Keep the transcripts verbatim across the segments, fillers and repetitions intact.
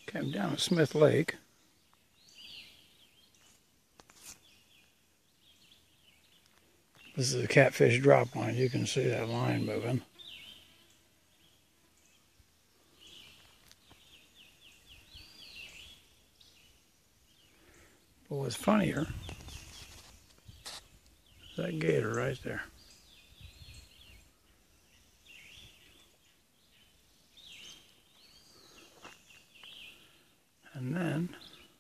Came down at Smith Lake. This is a catfish drop line. You can see that line moving. But what's funnier is that gator right there. And then,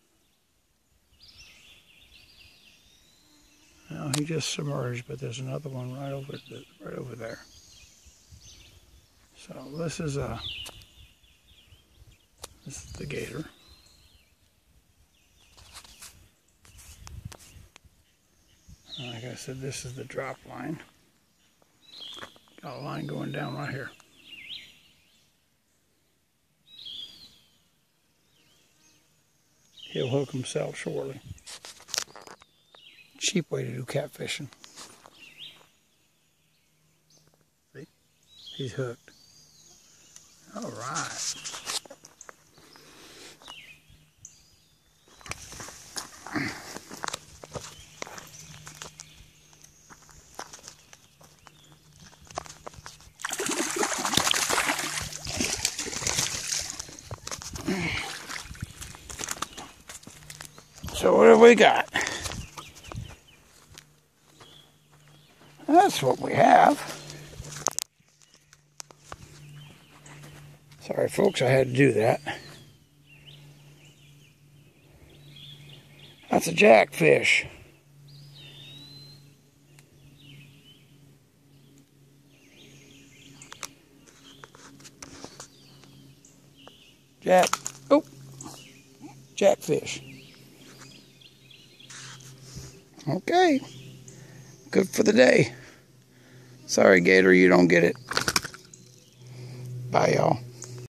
now he just submerged, but there's another one right over the, right over there. So this is a this is the gator. And like I said, this is the drop line. Got a line going down right here. He'll hook himself shortly. Cheap way to do catfishing. See? He's hooked. All right. So what have we got? That's what we have. Sorry folks, I had to do that. That's a jackfish. Jack, oh, jackfish. Okay, good for the day. Sorry, gator, you don't get it. Bye, y'all.